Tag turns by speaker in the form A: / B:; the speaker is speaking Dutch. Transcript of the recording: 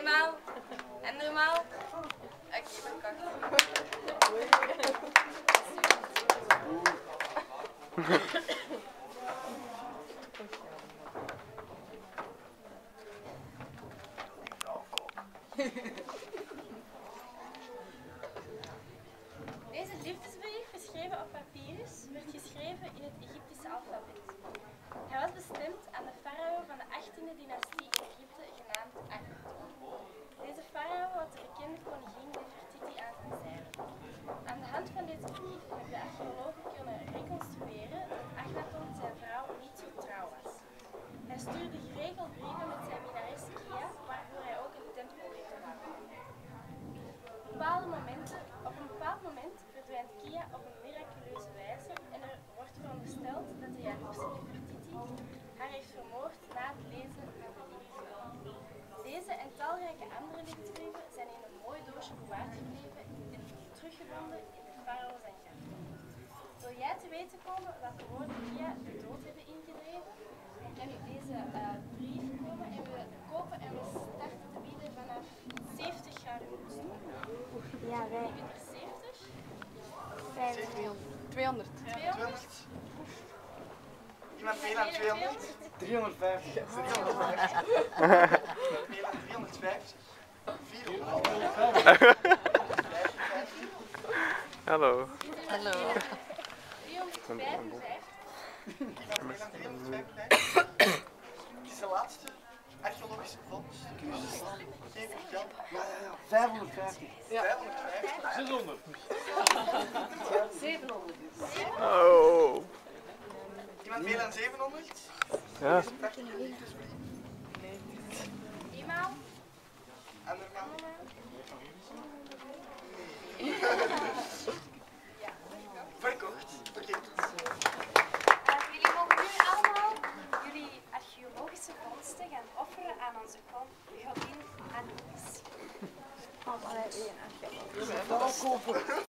A: Tweemaal. Andermaal. Oké, verkocht. Deze liefdesbrief, geschreven op papyrus, werd geschreven in het Egyptische alfabet. Hij was bestemd aan de farao van de 18e dynastie Egypte, genaamd Akhenaton. Deze farao had de bekende koningin Nefertiti aan zijn zijde. Aan de hand van deze brief hebben de archeologen kunnen reconstrueren dat Akhenaton zijn vrouw niet zo trouw was. Hij stuurde geregeld brieven met zijn minnares Kia, waarvoor hij ook een tempel heeft gebouwd. Op een bepaald moment verdwijnt Kia op een miraculeuze wijze en er wordt verondersteld dat de jaloerse Nefertiti haar heeft vermoord na het lezen van de liefdesbrief. Deze en talrijke andere liefdesbrieven zijn in een mooi doosje bewaard gebleven en teruggevonden in de farao zijn graf. Wil jij te weten komen welke woorden Kia de dood hebben ingedreven? Dan kan je deze brief komen en we kopen en we starten te bieden vanaf 70 gouden munten.
B: Ja, wij.
A: Wie biedt er 70?
C: 200.
A: 200?
D: Iemand meer dan 200?
E: 350.
D: 350. Meer dan 350. 400.
F: Hallo.
C: Hallo.
A: 355.
D: Iemand meer dan 355? Kies de laatste archeologische vondst. Even vertellen.
E: Ja, 550.
D: 550.
E: 600.
B: 700.
F: Oh.
D: Iemand meer dan 700?
F: Ja.
D: Deze prachtige liefdesbrief.
A: Eenmaal.
D: Andermaal. Verkocht. Oké.
G: Jullie mogen nu allemaal jullie archeologische vondsten gaan offeren aan onze godin Anubis.
B: Allemaal één.